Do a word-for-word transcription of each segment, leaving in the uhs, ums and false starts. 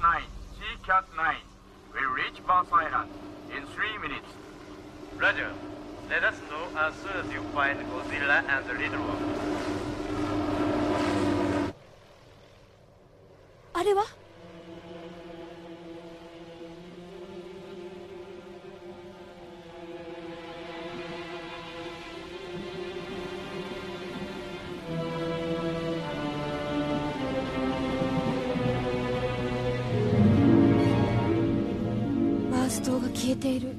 nine, G-Cat nine will reach Bass Island in three minutes. Roger. Let us know as soon as you find Godzilla and the Little One. あれは？バーストが消えている。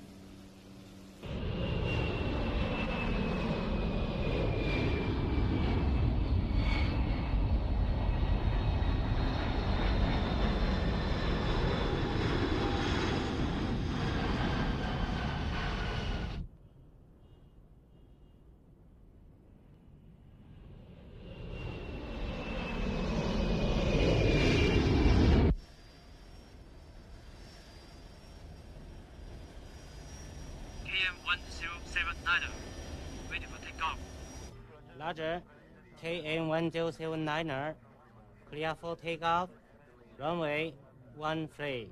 Roger, K M one zero seven niner, clear for takeoff, runway one three.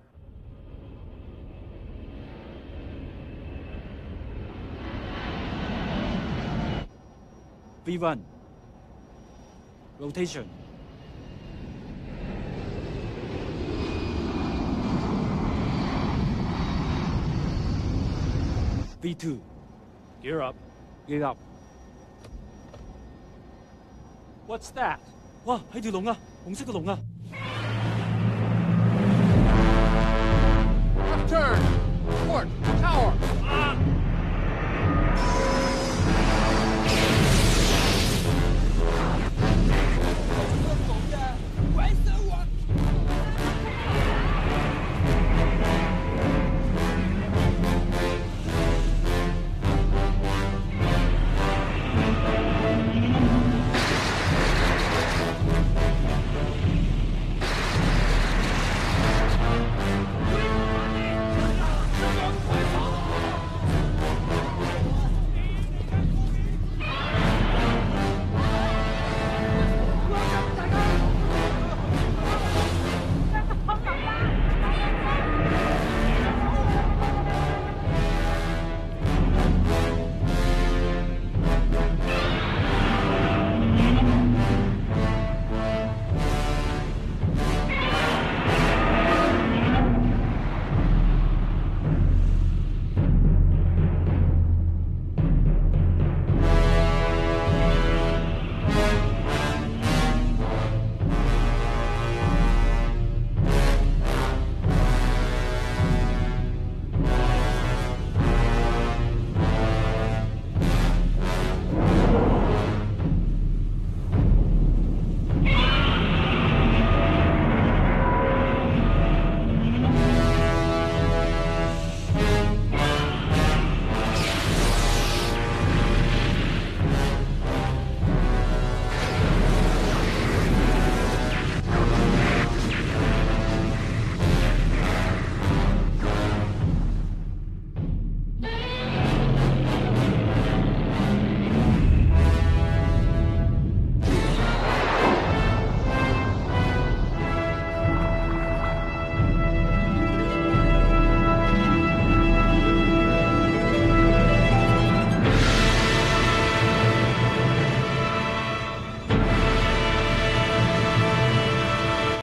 V one. Rotation. V two. Gear up. Gear up. What's that? 哇，係條龍啊，紅色嘅龍啊！